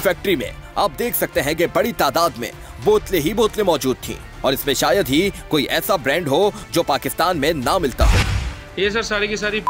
Factory में आप देख सकते हैं कि बड़ी तादाद में बोतलें ही बोतलें मौजूद थीं और इसमें शायद ही कोई ऐसा ब्रांड हो जो पाकिस्तान में ना मिलता हो। ये सर सारी की सारी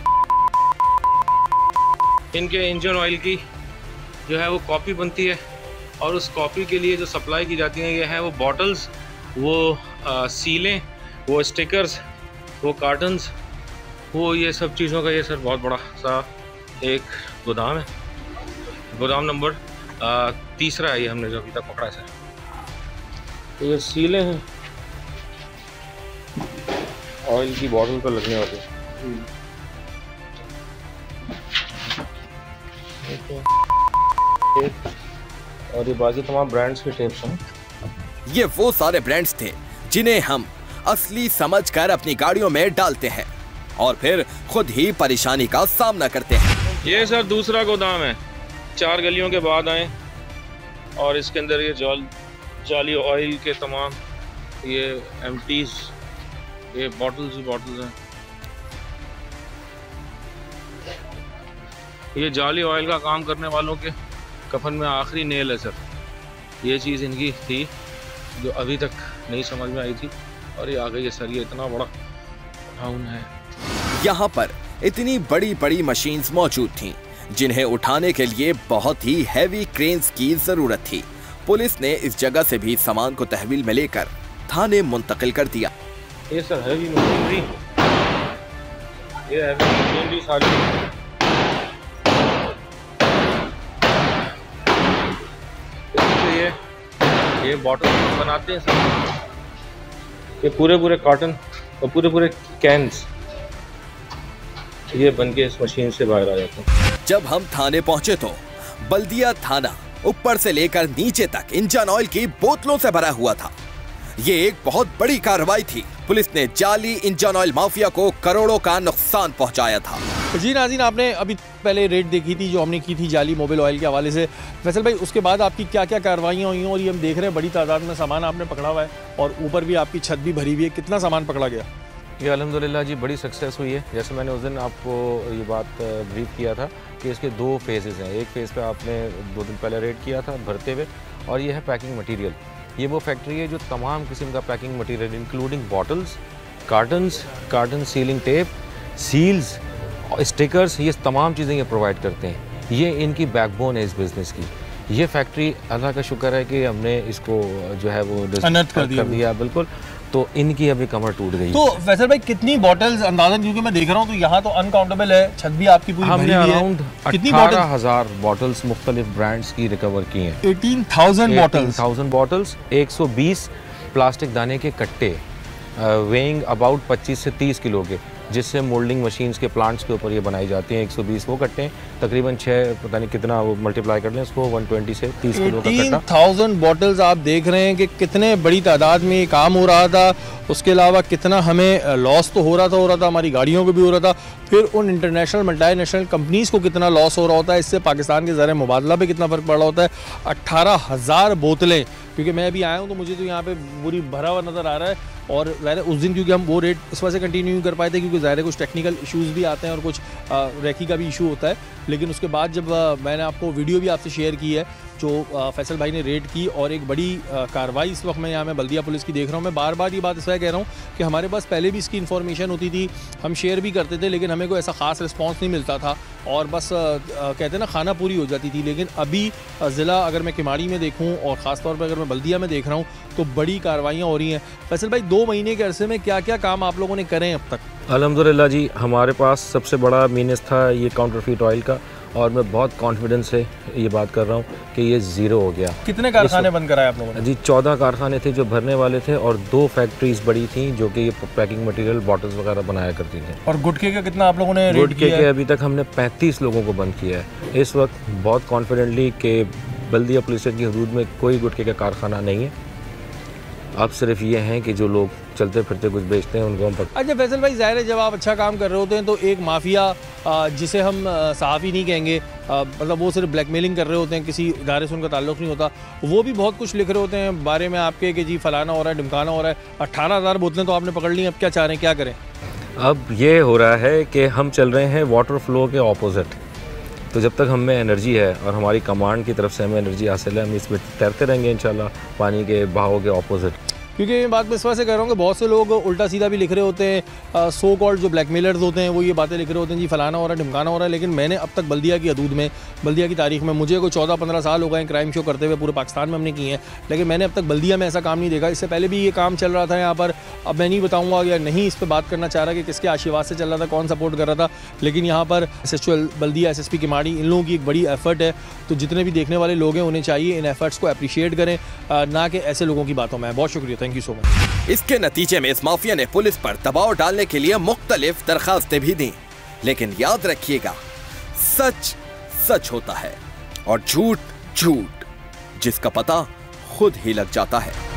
इनके इंजन ऑयल की जो है वो कॉपी बनती है और उस कॉपी के लिए जो सप्लाई की जाती है ये है वो बॉटल्स, वो सीलें, वो स्टिकर्स, वो कार्टन्स, वो ये सब चीज़ों का ये सर बहुत बड़ा सा एक गोदाम है। गोदाम नंबर 3 है ये हमने जो अभी तक पकड़ा है सर। तो ये सीलें हैं ऑयल की बॉटल पर लगने वाली। और ये बाकी तमाम ब्रांड्स के टेप्स हैं। ये वो सारे ब्रांड्स थे जिन्हें हम असली समझकर अपनी गाड़ियों में डालते हैं और फिर खुद ही परेशानी का सामना करते हैं। ये सर दूसरा गोदाम है, 4 गलियों के बाद आए और इसके अंदर ये जाली ऑयल के तमाम ये एम्प्टीज, ये बॉटल्स ही बॉटल्स हैं। ये जाली ऑयल का काम करने वालों के कफन में आखिरी नेल है सर। ये चीज़ इनकी थी जो अभी तक नहीं समझ में आई थी और ये आ गई है सर। ये इतना बड़ा टाउन है। यहाँ पर इतनी बड़ी बड़ी मशीन्स मौजूद थीं जिन्हें उठाने के लिए बहुत ही हैवी क्रेन्स की जरूरत थी। पुलिस ने इस जगह से भी सामान को तहवील में लेकर थाने मुंतकिल कर दिया। ये सर हैवी मशीनरी, ये हैवी मशीनरी सारी ये बॉटल बनाते हैं सर। ये पूरे कार्टन और पूरे कैन्स ये बन के इस मशीन से बाहर आ जाते हैं। जब हम थाने पहुंचे तो बल्दिया थाना ऊपर से लेकर नीचे तक इंजन ऑयल की बोतलों से भरा हुआ था। ये एक बहुत बड़ी कार्रवाई थी। पुलिस ने जाली इंजन ऑयल माफिया को करोड़ों का नुकसान पहुंचाया था। जी नाज़रीन, आपने अभी पहले रेड देखी थी जो हमने की थी जाली मोबिल ऑयल के हवाले से। फैसल भाई, उसके बाद आपकी क्या क्या कार्रवाइयाँ हुई हैं? और ये हम देख रहे हैं बड़ी तादाद में सामान आपने पकड़ा हुआ है और ऊपर भी आपकी छत भी भरी हुई है। कितना सामान पकड़ा गया? ये अल्हम्दुलिल्लाह जी बड़ी सक्सेस हुई है। जैसे मैंने उस दिन आपको ये बात ब्रीफ किया था कि इसके 2 फेजेज़ हैं। एक फ़ेज़ पे आपने 2 दिन पहले रेड किया था भरते हुए, और ये है पैकिंग मटेरियल। ये वो फैक्ट्री है जो तमाम किस्म का packing material including bottles, carton sealing tape, seals, stickers, ये तमाम चीज़ें ये प्रोवाइड करते हैं। ये इनकी बैकबोन है इस बिज़नेस की। ये फैक्ट्री अल्लाह का शुक्र है कि हमने इसको जो है वो अनर्थ कर दिया। बिल्कुल। तो इनकी अभी कमर टूट गई। तो फैसल भाई, कितनी बॉटल्स अंदाज़न, क्योंकि मैं देख रहा हूँ तो यहाँ तो अनकाउंटेबल है, छत भी आपकी पूरी भरी हुई है। अराउंड 18,000 बॉटल्स मुख्तलिफ ब्रांड्स की रिकवर की हैं। 18,000 बॉटल्स, 120 प्लास्टिक दाने के कट्टे वेइंग अबाउट 25 से 30 किलो के, जिससे मोल्डिंग मशीन्स के प्लांट्स के ऊपर ये बनाई जाती हैं। 120 वो कट्टे, तकरीबन 6 पता नहीं कितना वो मल्टीप्लाई कर लें इसको, 120 से 30 किलो का कट्टा। 18,000 बॉटल्स आप देख रहे हैं कि कितने बड़ी तादाद में ये काम हो रहा था। उसके अलावा कितना हमें लॉस तो हो रहा था, हमारी गाड़ियों को भी हो रहा था। फिर उन इंटरनेशनल मल्टीनेशनल कंपनीज़ को कितना लॉस हो रहा होता है। इससे पाकिस्तान के ज़र मुबादला पे कितना फ़र्क पड़ रहा होता है। 18,000 बोतलें, क्योंकि मैं अभी आया हूँ तो मुझे तो यहाँ पे पूरी भरा हुआ नज़र आ रहा है। और ज़ाहिर उस दिन क्योंकि हम वो रेट इस वजह से कंटिन्यू कर पाए थे क्योंकि ज़ाहिर कुछ टेक्निकल इश्यूज़ भी आते हैं और कुछ रेकी का भी इशू होता है। लेकिन उसके बाद जब मैंने आपको वीडियो भी आपसे शेयर की है जो फैसल भाई ने रेड की और एक बड़ी कार्रवाई इस वक्त मैं यहाँ में बल्दिया पुलिस की देख रहा हूँ। मैं बार बार ये बात इसलिए कह रहा हूँ कि हमारे पास पहले भी इसकी इन्फॉर्मेशन होती थी, हम शेयर भी करते थे, लेकिन हमें कोई ऐसा ख़ास रिस्पांस नहीं मिलता था और बस कहते हैं ना खाना पूरी हो जाती थी। लेकिन अभी ज़िला अगर मैं किमाड़ी में देखूँ और ख़ास तौर पर अगर मैं बल्दिया में देख रहा हूँ तो बड़ी कार्रवाइयाँ हो रही हैं। फैसल भाई, 2 महीने के अरसे में क्या क्या काम आप लोगों ने करें अब तक? अल्हम्दुलिल्लाह जी, हमारे पास सबसे बड़ा मीनस था ये काउंटरफीट ऑयल का, और मैं बहुत कॉन्फिडेंस से ये बात कर रहा हूँ कि ये ज़ीरो हो गया। कितने कारखाने बंद कराए आप लोगों ने? जी 14 कारखाने थे जो भरने वाले थे और 2 फैक्ट्रीज बड़ी थी जो कि ये पैकिंग मटेरियल बॉटल्स वगैरह बनाया करती थी। और गुटखे का कितना आप लोगों ने रेड गुटखे के अभी तक हमने 35 लोगों को बंद किया है इस वक्त बहुत कॉन्फिडेंटली कि बल्दिया पुलिस स्टेशन की हदूद में कोई गुटखे का कारखाना नहीं है। अब सिर्फ ये हैं कि जो लोग चलते फिरते कुछ बेचते हैं उनको हम पकड़। अच्छा फैसल भाई, ज़ाहिर है जब आप अच्छा काम कर रहे होते हैं तो एक माफिया जिसे हम सहाफ़ी नहीं कहेंगे, मतलब वो सिर्फ ब्लैकमेलिंग कर रहे होते हैं, किसी इदारे से उनका ताल्लुक़ नहीं होता, वो भी बहुत कुछ लिख रहे होते हैं बारे में आपके कि जी फलाना हो रहा है, ढिमकाना हो रहा है। 18,000 बोतलें तो आपने पकड़ ली, अब क्या चाह रहे हैं, क्या करें? अब ये हो रहा है कि हम चल रहे हैं वाटर फ्लो के ऑपोजिट। तो जब तक हमें एनर्जी है और हमारी कमांड की तरफ से हमें एनर्जी हासिल है, हम इसमें तैरते रहेंगे इंशाल्लाह पानी के बहाव के ऑपोजिट। क्योंकि मैं बात इस वजह से कर रहा हूँ कि बहुत से लोग उल्टा सीधा भी लिख रहे होते हैं, सो कॉल्ड जो ब्लैकमेलर्स होते हैं वो ये बातें लिख रहे होते हैं जी फलाना हो रहा है, ढिमकाना हो रहा है। लेकिन मैंने अब तक बल्दिया की हदूद में, बल्दिया की तारीख में, मुझे कोई 14-15 साल हो गए क्राइम शो करते हुए, पूरे पाकिस्तान में हमने किए हैं, लेकिन मैंने अब तक बल्दिया में ऐसा काम नहीं देखा। इससे पहले भी ये काम चल रहा था यहाँ पर। अब मैं नहीं बताऊँगा या नहीं इस पर बात करना चाह रहा कि किसके आशीर्वाद से चल रहा था, कौन सपोर्ट कर रहा था, लेकिन यहाँ पर SHO बल्दिया, SSP किमाड़ी, इन लोगों की एक बड़ी एफर्ट है। तो जितने भी देखने वाले लोग हैं उन्हें चाहिए इन एफर्ट्स को अप्रिशिएट करें, ना कि ऐसे लोगों की बातों में। बहुत शुक्रिया, थैंक यू सो मच। इसके नतीजे में इस माफिया ने पुलिस पर दबाव डालने के लिए मुख्तलिफ दरखास्तें भी दी, लेकिन याद रखिएगा सच सच होता है और झूठ झूठ, जिसका पता खुद ही लग जाता है।